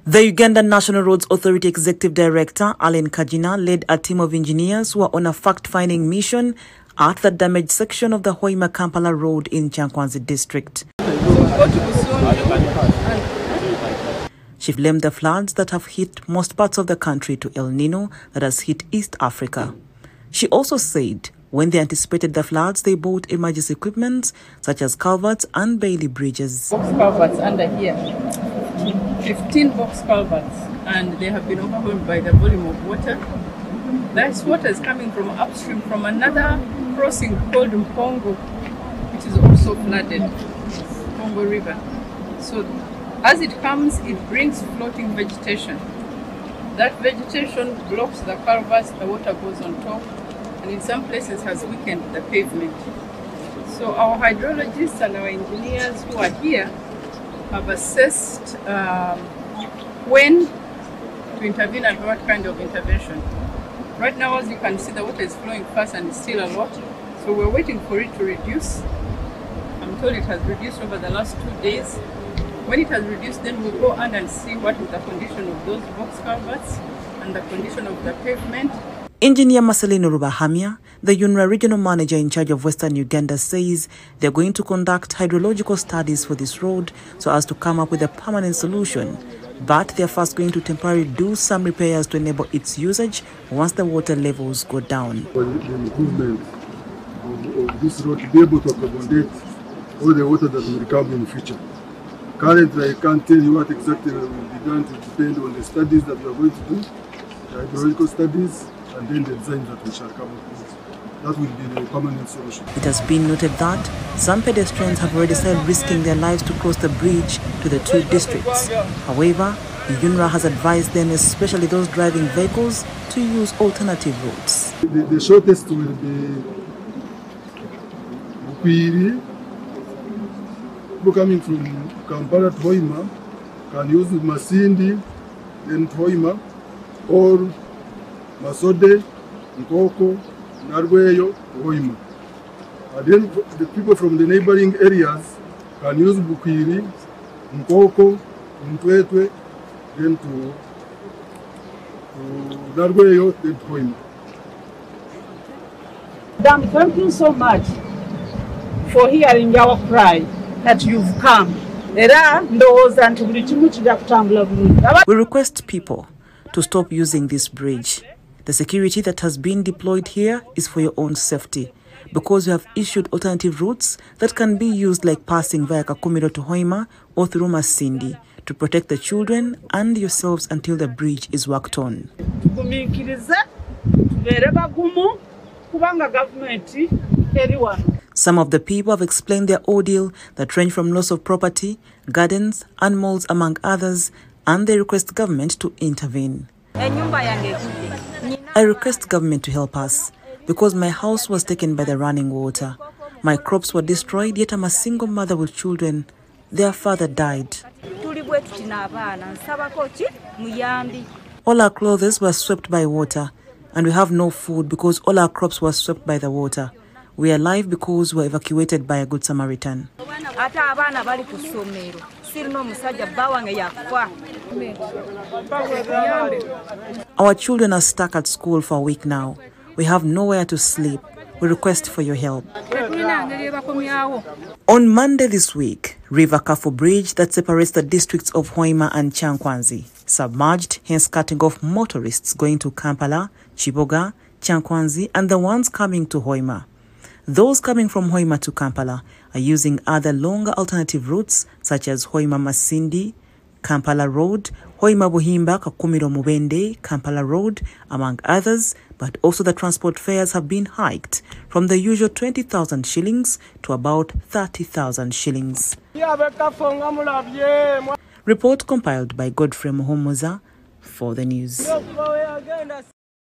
The Ugandan National Roads Authority Executive Director, Allen Kagina, led a team of engineers who are on a fact-finding mission at the damaged section of the Hoima-Kampala Road in Kyankwanzi district. She blamed the floods that have hit most parts of the country to El Nino that has hit East Africa. She also said when they anticipated the floods, they bought emergency equipment such as culverts and Bailey bridges. Box culverts under here, 15 box culverts, and they have been overwhelmed by the volume of water. That water is coming from upstream from another crossing called Mpongo, which is also flooded, Mpongo River. So as it comes, it brings floating vegetation. That vegetation blocks the culverts, the water goes on top, and in some places has weakened the pavement. So our hydrologists and our engineers who are here have assessed when to intervene and what kind of intervention. Right now, as you can see, the water is flowing fast and it's still a lot. So we're waiting for it to reduce. I'm told it has reduced over the last 2 days. When it has reduced, then we'll go on and see what is the condition of those box culverts and the condition of the pavement. Engineer Marcelino Rubahamya, the UNRA regional manager in charge of Western Uganda, says they're going to conduct hydrological studies for this road so as to come up with a permanent solution. But they're first going to temporarily do some repairs to enable its usage once the water levels go down. For the improvement of this road to be able to accommodate all the water that will come in the future. Currently, I can't tell you what exactly will be done. To depend on the studies that we are going to do, the hydrological studies, and then the design that we shall come up with. That will be the permanent solution. It has been noted that some pedestrians have already started risking their lives to cross the bridge to the two districts. However, the UNRA has advised them, especially those driving vehicles, to use alternative routes. The shortest will be Bukwiri. People coming from Kampala to Hoima can use Masindi, then Hoima, or Masode, Nkoko, Narweyo, Hoima. And then the people from the neighboring areas can use Bukwiri, Nkoko, Mtwetwe, then to Narweyo, then to Hoima. Madam, thank you so much for hearing our cry that you've come. We request people to stop using this bridge. The security that has been deployed here is for your own safety, because we have issued alternative routes that can be used, like passing via Kakumiro to Hoima or through Masindi, to protect the children and yourselves until the bridge is worked on. Some of the people have explained their ordeal that range from loss of property, gardens, animals, among others, and they request government to intervene. I request government to help us, because my house was taken by the running water. My crops were destroyed, yet I'm a single mother with children. Their father died. All our clothes were swept by water, and we have no food because all our crops were swept by the water. We are alive because we were evacuated by a Good Samaritan. Our children are stuck at school for a week now. We have nowhere to sleep. We request for your help. On Monday this week, River Kafue Bridge that separates the districts of Hoima and Kyankwanzi submerged, hence cutting off motorists going to Kampala, Kiboga, Kyankwanzi, and the ones coming to Hoima. Those coming from Hoima to Kampala are using other longer alternative routes such as Hoima Masindi, Kampala Road, Hoima Buhimba, Kakumiro Mubende, Kampala Road, among others, but also the transport fares have been hiked from the usual 20,000 shillings to about 30,000 shillings. Report compiled by Godfrey Muhomoza for the news.